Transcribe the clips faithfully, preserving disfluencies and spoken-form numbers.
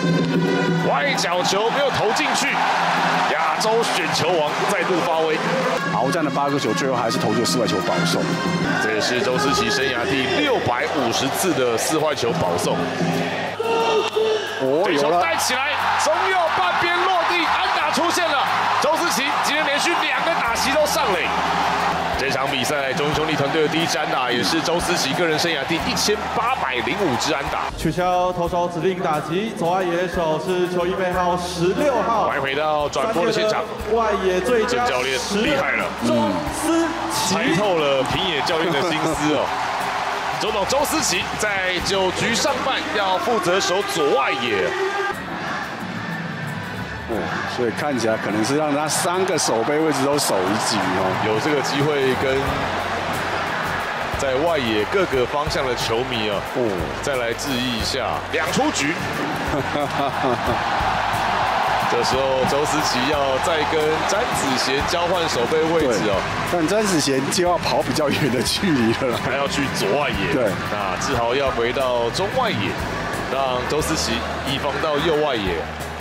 外角球没有投进去，亚洲选球王再度发威。 鏖战的八个球，最后还是投出四坏球保送。 这也是周思齐生涯第六百五十次的四坏球保送。 哦， 对手有了， 带起来，中右半边落地，安打出现了。周思齐今天连续两个打席都上垒。这场比赛，中信兄弟团队的第一支安打，也是周思齐个人生涯第一千八百零五支安打。 取消投手指定打击，左外野手是球衣背号十六号。 欢迎回到转播的现场， 外野最佳郑教练厉害了， 周思齐猜透了平野教练的心思哦。总统周思齐在九局上半要负责守左外野。 哦，所以看起来可能是让他三个守备位置都守一局哦。 有这个机会跟在外野各个方向的球迷啊，哦，再来质疑一下两出局。这时候周思齐要再跟詹子贤交换守备位置哦， 但詹子贤就要跑比较远的距离了啦， 还要去左外野。 对， 那志豪要回到中外野，让周思齐移防到右外野。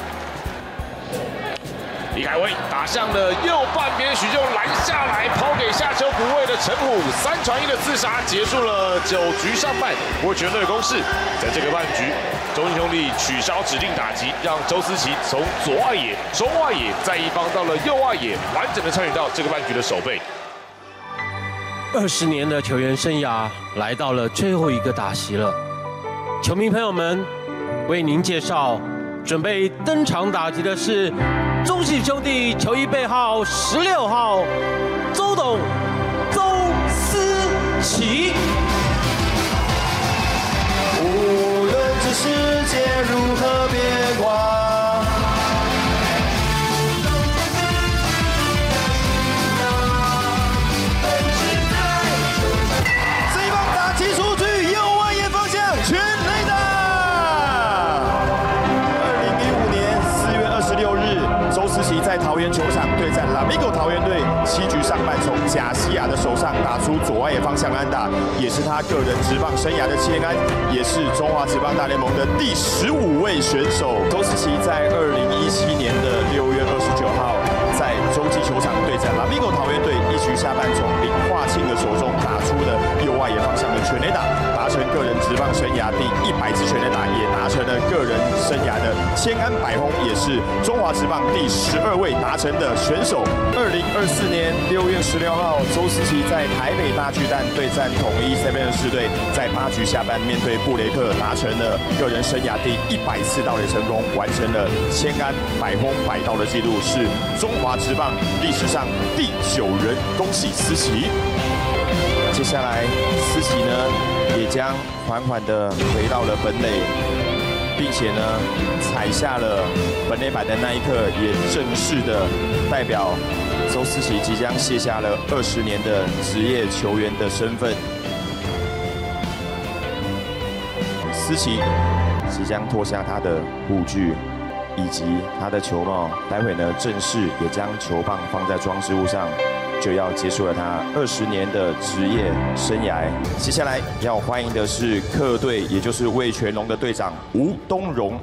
李凯威打向了右半边，许就拦下来，抛给下球补位的陈虎，三传一的自杀，结束了九局上半。不过全队的攻势，在这个半局，中信兄弟取消指定打击，让周思齐从左外野、中外野再移防到了右外野，完整的参与到这个半局的守备。 二十年的球员生涯来到了最后一个打席了，球迷朋友们，为您介绍准备登场打击的是中信兄弟球衣背号十六号周董周思齐。 无论这世界如何变化，这一棒打击出去，右外野方向全垒打。二零零五年四月二十六日，周思齐在桃园球场对战拉米狗桃园队，七局上半从贾西亚的手上打出左外野方向安打，也是他个人职棒生涯的千安，也是中华职棒大联盟的第十五位选手。周思齐在二零一七年的六月二十九号，在洲际球场对战拉米狗桃园队，一局下半从林化庆的手中打出了右外野方向的全垒打，达成个人职棒生涯第一百支全垒打，也达成了个人生涯的千安百轰，也是中华职棒第十二位达成的选手。二零二四年六月十六号，周思齐在台北大巨蛋对战统一 seven 二四队，在八局下半面对布雷克，达成了个人生涯第一百次盗垒成功，完成了千安百轰百盗的纪录，是中华职棒历史上第九人。恭喜思齐！接下来，思齐呢也将缓缓地回到了本垒，并且呢踩下了本垒板的那一刻，也正式的代表周思齐即将卸下了二十年的职业球员的身份。思齐即将脱下他的护具以及他的球帽，待会呢正式也将球棒放在装饰物上，就要结束了他二十年的职业生涯。接下来要欢迎的是客队，也就是味全龙的队长吴东荣。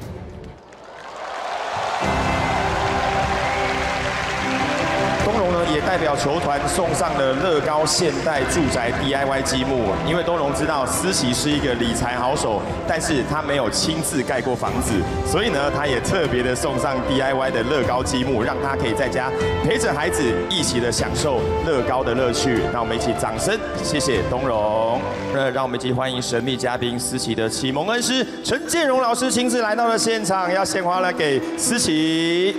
东荣呢也代表球团送上了乐高现代住宅 D I Y 积木，因为东荣知道思齐是一个理财好手，但是他没有亲自盖过房子，所以呢他也特别的送上 D I Y 的乐高积木，让他可以在家陪着孩子一起的享受乐高的乐趣。让我们一起掌声谢谢东荣。那让我们一起欢迎神秘嘉宾思齐的启蒙恩师陈建荣老师亲自来到了现场，要献花来给思齐。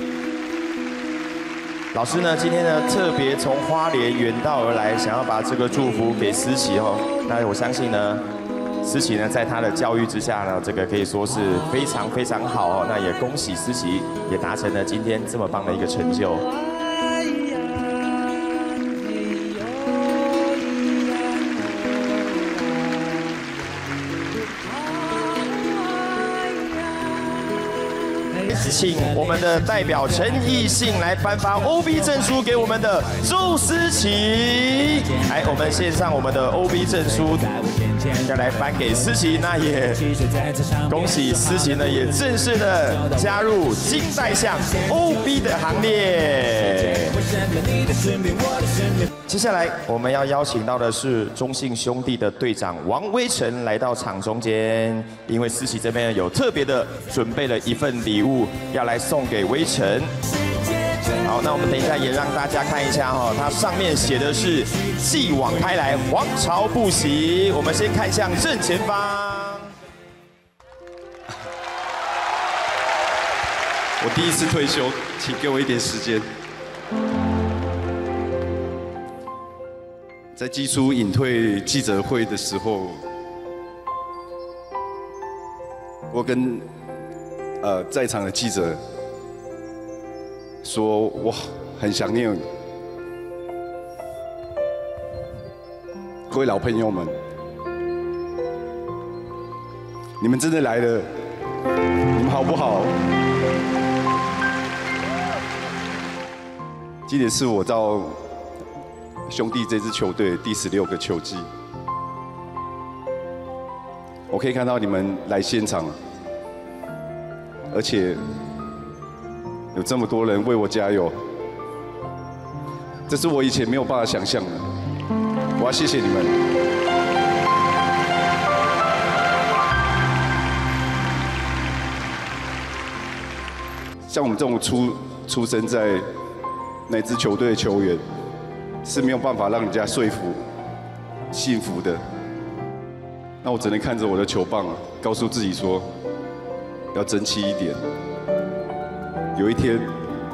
老师呢，今天呢特别从花莲远道而来，想要把这个祝福给思齐哦。那我相信呢，思齐呢在他的教育之下呢，这个可以说是非常非常好哦。那也恭喜思齐也达成了今天这么棒的一个成就。 请我们的代表陈奕迅来颁发 O B 证书给我们的周思琪。来，我们献上我们的 O B 证书，要来颁给思琪。那也恭喜思琪呢，也正式的加入金带象 O B 的行列。接下来我们要邀请到的是中信兄弟的队长王威成来到场中间，因为思琪这边有特别的准备了一份礼物要来送给威成。好，那我们等一下也让大家看一下哈，它上面写的是继往开来，王朝不息。我们先看向正前方。 我第一次退休，请给我一点时间。在基初隐退记者会的时候，我跟呃在场的记者说，我很想念各位老朋友们，你们真的来了，你们好不好？今年是我到兄弟这支球队第十六个球季，我可以看到你们来现场，而且有这么多人为我加油，这是我以前没有办法想象的。我要谢谢你们。像我们这种出出生在那支球队的球员，是没有办法让人家说服、幸福的。那我只能看着我的球棒，告诉自己说，要争气一点。有一天，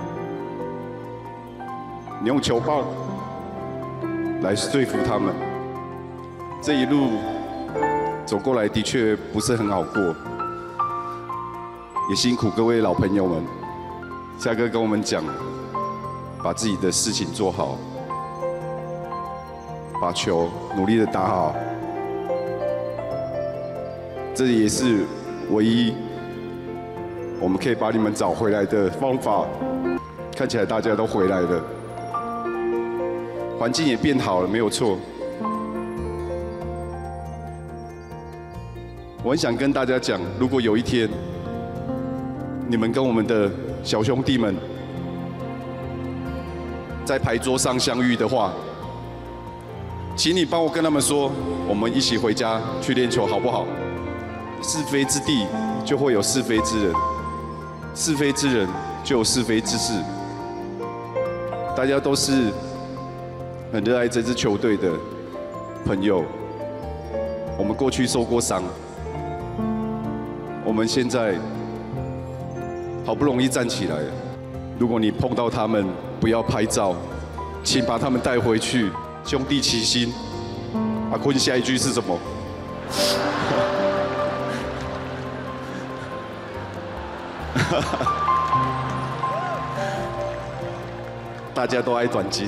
你用球棒来说服他们。这一路走过来的确不是很好过，也辛苦各位老朋友们。夏哥跟我们讲，把自己的事情做好，把球努力的打好，这也是唯一我们可以把你们找回来的方法。看起来大家都回来了，环境也变好了，没有错。我很想跟大家讲，如果有一天你们跟我们的小兄弟们在牌桌上相遇的话，请你帮我跟他们说，我们一起回家去练球好不好？是非之地就会有是非之人，是非之人就有是非之事。大家都是很热爱这支球队的朋友，我们过去受过伤，我们现在好不容易站起来了。如果你碰到他们，不要拍照，请把他们带回去，兄弟齐心。阿坤，下一句是什么？大家都爱短金。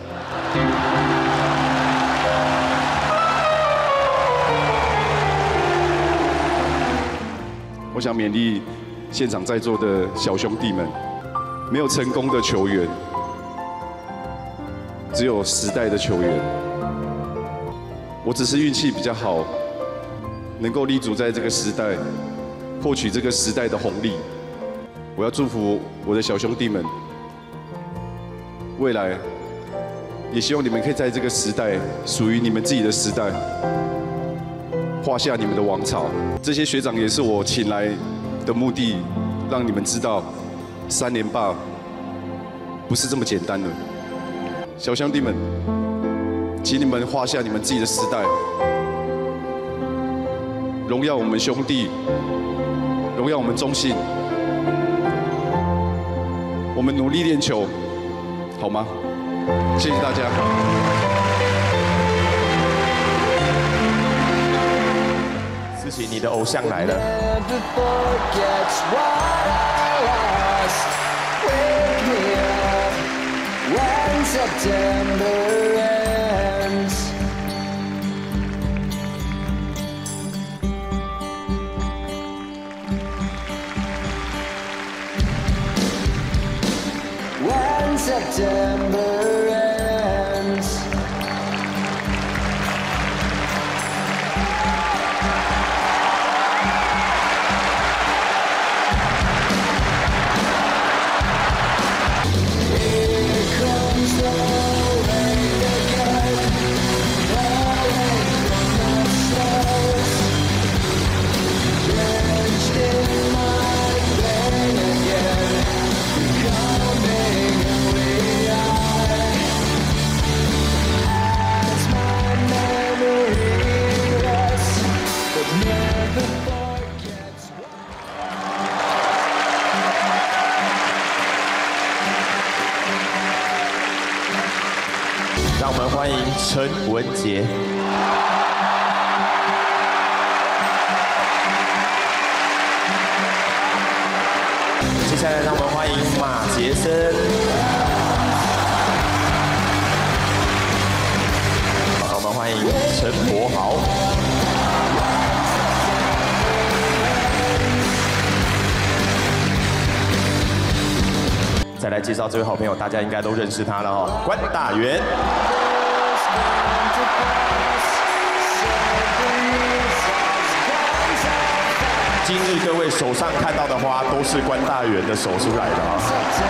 我想勉励现场在座的小兄弟们，没有成功的球员，只有时代的球员。我只是运气比较好，能够立足在这个时代，获取这个时代的红利。我要祝福我的小兄弟们，未来也希望你们可以在这个时代，属于你们自己的时代，画下你们的王朝。这些学长也是我请来的目的，让你们知道，三连霸不是这么简单的。小兄弟们，请你们画下你们自己的时代，荣耀我们兄弟，荣耀我们中信。我们努力练球，好吗？谢谢大家。 思琪，你的偶像来了。 让我们欢迎陈文杰。接下来让我们欢迎马杰森。让我们欢迎陈柏豪。再来介绍这位好朋友，大家应该都认识他了哦，关大元。今日各位手上看到的花，都是关大元的手出来的啊。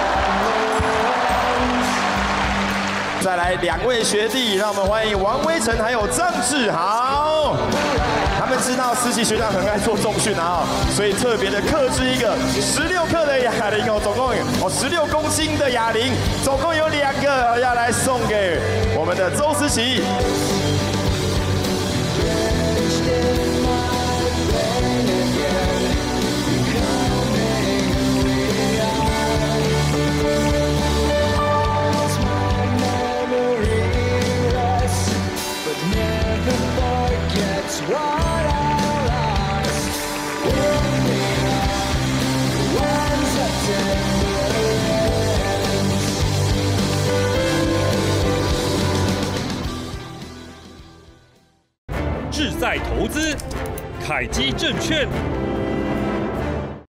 再来两位学弟，让我们欢迎王威成还有张志豪。他们知道思琪学长很爱做重训啊，所以特别的克制一个十六克的哑铃哦，总共哦十六公斤的哑铃，总共有两个要来送给我们的周思琪。 志在投资，凯基证券。